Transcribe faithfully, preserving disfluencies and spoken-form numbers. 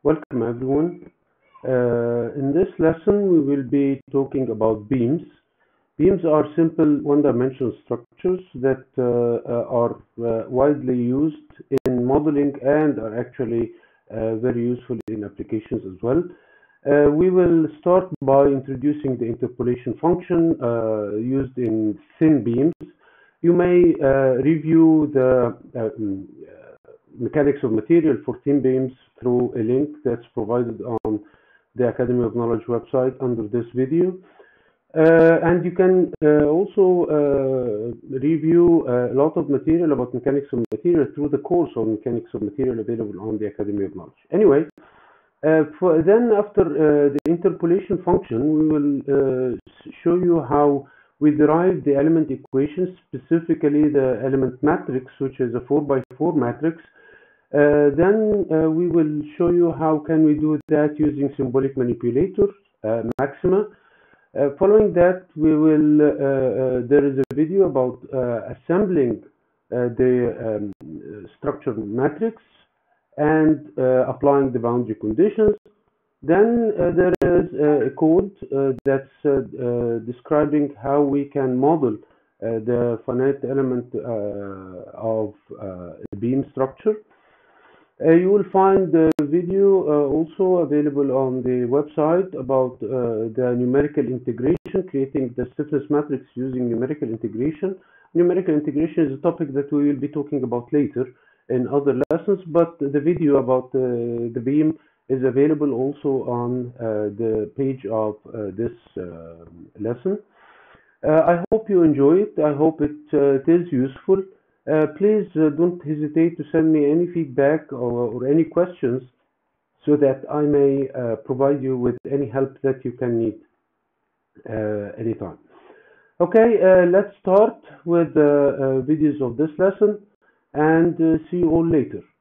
Welcome everyone. Uh, in this lesson we will be talking about beams. Beams are simple one-dimensional structures that uh, uh, are uh, widely used in modeling and are actually uh, very useful in applications as well. Uh, we will start by introducing the interpolation function uh, used in thin beams. You may uh, review the uh, mechanics of material for thin beams through a link that's provided on the Academy of Knowledge website under this video. Uh, and you can uh, also uh, review a lot of material about mechanics of material through the course on mechanics of material available on the Academy of Knowledge. Anyway, uh, for then after uh, the interpolation function, we will uh, show you how we derive the element equations, specifically the element matrix, which is a four by four matrix. Uh, then uh, we will show you how can we do that using symbolic manipulators, uh, Maxima. Uh, following that, we will. Uh, uh, there is a video about uh, assembling uh, the um, structure matrix and uh, applying the boundary conditions. Then uh, there is a code uh, that's uh, uh, describing how we can model uh, the finite element uh, of uh, a beam structure. Uh, you will find the video uh, also available on the website about uh, the numerical integration, creating the stiffness matrix using numerical integration. Numerical integration is a topic that we will be talking about later in other lessons, but the video about uh, the beam is available also on uh, the page of uh, this uh, lesson. Uh, I hope you enjoy it. I hope it, uh, it is useful. Uh, please uh, don't hesitate to send me any feedback or, or any questions so that I may uh, provide you with any help that you can need uh, anytime. Okay, uh, let's start with the uh, uh, videos of this lesson and uh, see you all later.